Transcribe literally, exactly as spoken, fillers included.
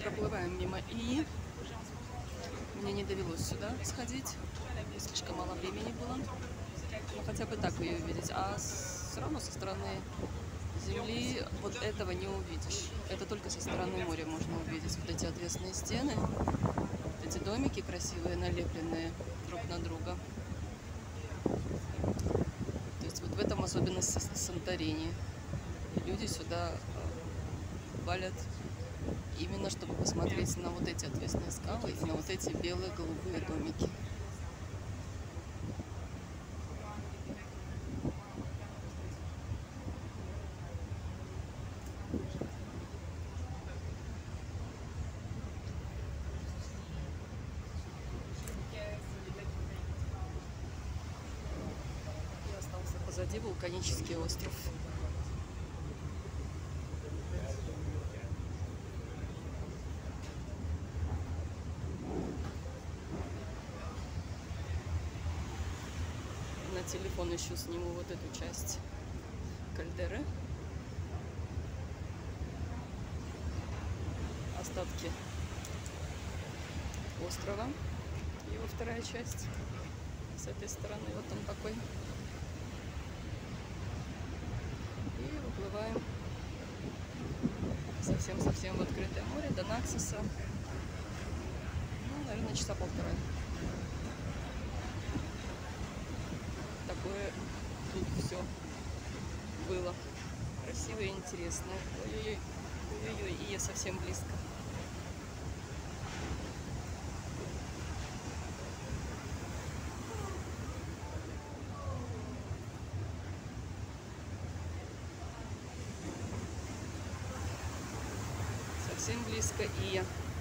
Проплываем мимо И. Мне не довелось сюда сходить. Слишком мало времени было. Но хотя бы так ее увидеть. А все равно со стороны земли вот этого не увидишь. Это только со стороны моря можно увидеть. Вот эти отвесные стены, вот эти домики красивые, налепленные друг на друга. То есть вот в этом особенность Санторини. И люди сюда валят именно чтобы посмотреть на вот эти отвесные скалы и на вот эти белые голубые домики. И остался позади вулканический остров. На телефон еще сниму вот эту часть кальдеры. Остатки острова. Его вторая часть с этой стороны. Вот он такой. И выплываем совсем-совсем в открытое море до Наксоса. Ну, наверное, часа полтора. Такое тут все было красивое и интересное. Ой-ой-ой, ой-ой-ой, и я совсем близко. Совсем близко И.